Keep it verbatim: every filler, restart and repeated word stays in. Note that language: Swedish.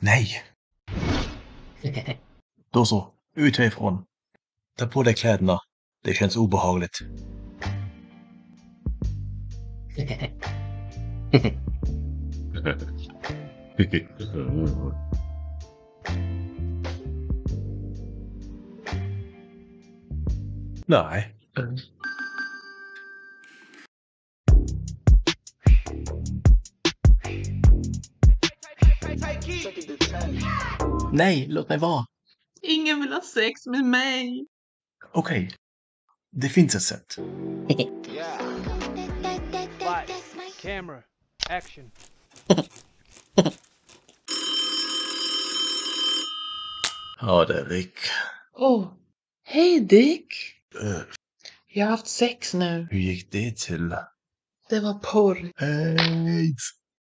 Nej. Då så, ut härifrån. Ta på dig kläderna. Det känns obehagligt. Nej. Nej, låt mig vara. Ingen vill ha sex med mig. Okej. Okay. Det finns ett sätt. Lights, camera, action. Ja, det är Rick. Åh, oh, hej Dick. Uh, Jag har haft sex nu. hur gick det till? Det var porr. Aids.